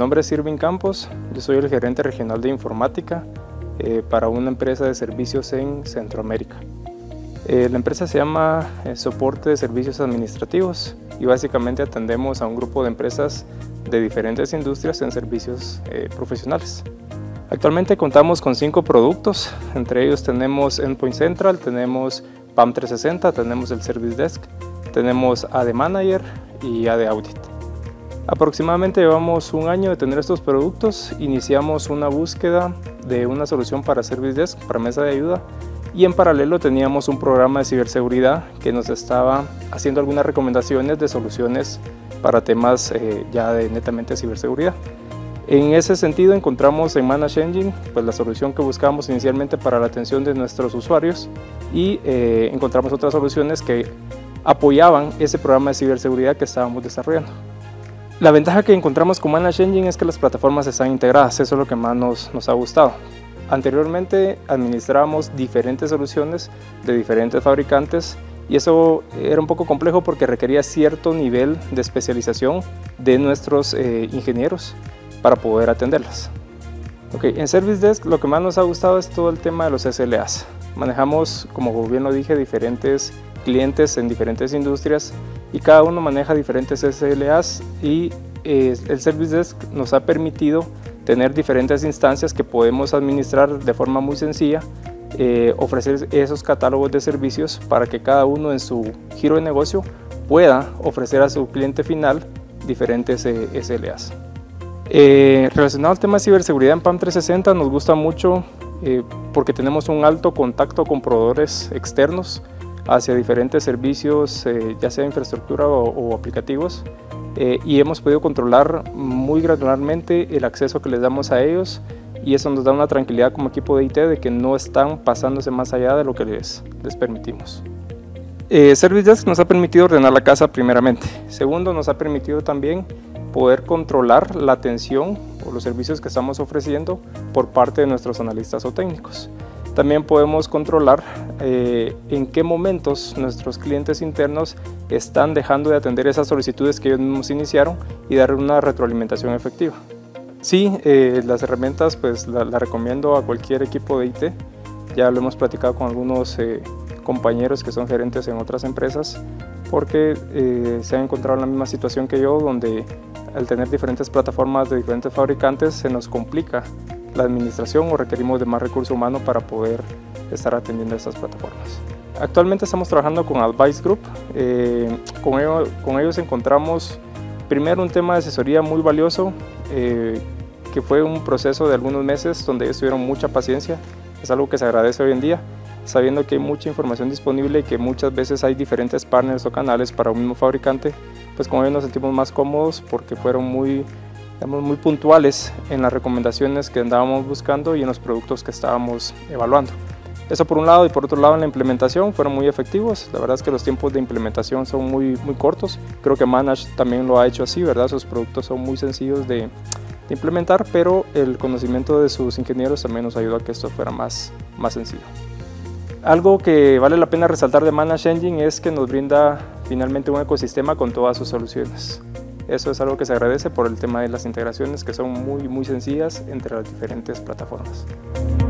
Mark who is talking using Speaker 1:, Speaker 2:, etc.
Speaker 1: nombre es Irving Campos, yo soy el gerente regional de informática para una empresa de servicios en Centroamérica. La empresa se llama Soporte de Servicios Administrativos y básicamente atendemos a un grupo de empresas de diferentes industrias en servicios profesionales. Actualmente contamos con 5 productos, entre ellos tenemos Endpoint Central, tenemos PAM 360, tenemos el Service Desk, tenemos AD Manager y AD Audit. Aproximadamente llevamos un año de tener estos productos, iniciamos una búsqueda de una solución para Service Desk, para mesa de ayuda, y en paralelo teníamos un programa de ciberseguridad que nos estaba haciendo algunas recomendaciones de soluciones para temas ya de netamente ciberseguridad. En ese sentido encontramos en ManageEngine pues, la solución que buscábamos inicialmente para la atención de nuestros usuarios y encontramos otras soluciones que apoyaban ese programa de ciberseguridad que estábamos desarrollando. La ventaja que encontramos con ManageEngine es que las plataformas están integradas, eso es lo que más nos ha gustado. Anteriormente administrábamos diferentes soluciones de diferentes fabricantes y eso era un poco complejo porque requería cierto nivel de especialización de nuestros ingenieros para poder atenderlas. En Service Desk lo que más nos ha gustado es todo el tema de los SLAs. Manejamos, como bien lo dije, diferentes clientes en diferentes industrias y cada uno maneja diferentes SLAs y el Service Desk nos ha permitido tener diferentes instancias que podemos administrar de forma muy sencilla, ofrecer esos catálogos de servicios para que cada uno en su giro de negocio pueda ofrecer a su cliente final diferentes SLAs. Relacionado al tema de ciberseguridad en PAM 360 nos gusta mucho porque tenemos un alto contacto con proveedores externos hacia diferentes servicios, ya sea infraestructura o aplicativos, y hemos podido controlar muy granularmente el acceso que les damos a ellos y eso nos da una tranquilidad como equipo de IT de que no están pasándose más allá de lo que les permitimos. Service Desk nos ha permitido ordenar la casa primeramente. Segundo, nos ha permitido también poder controlar la atención o los servicios que estamos ofreciendo por parte de nuestros analistas o técnicos. También podemos controlar en qué momentos nuestros clientes internos están dejando de atender esas solicitudes que ellos mismos iniciaron y dar una retroalimentación efectiva. Sí, las herramientas pues las recomiendo a cualquier equipo de IT. Ya lo hemos platicado con algunos compañeros que son gerentes en otras empresas porque se han encontrado en la misma situación que yo, donde al tener diferentes plataformas de diferentes fabricantes se nos complica la administración o requerimos de más recurso humano para poder estar atendiendo a estas plataformas. Actualmente estamos trabajando con Advice Group, con ellos encontramos primero un tema de asesoría muy valioso, que fue un proceso de algunos meses donde ellos tuvieron mucha paciencia, es algo que se agradece hoy en día, sabiendo que hay mucha información disponible y que muchas veces hay diferentes partners o canales para un mismo fabricante, pues con ellos nos sentimos más cómodos porque fueron muy puntuales en las recomendaciones que andábamos buscando y en los productos que estábamos evaluando. Eso por un lado, y por otro lado en la implementación fueron muy efectivos. La verdad es que los tiempos de implementación son muy cortos. Creo que Manage también lo ha hecho así, ¿verdad? Sus productos son muy sencillos de implementar, pero el conocimiento de sus ingenieros también nos ayudó a que esto fuera más sencillo. Algo que vale la pena resaltar de ManageEngine es que nos brinda finalmente un ecosistema con todas sus soluciones. Eso es algo que se agradece por el tema de las integraciones que son muy sencillas entre las diferentes plataformas.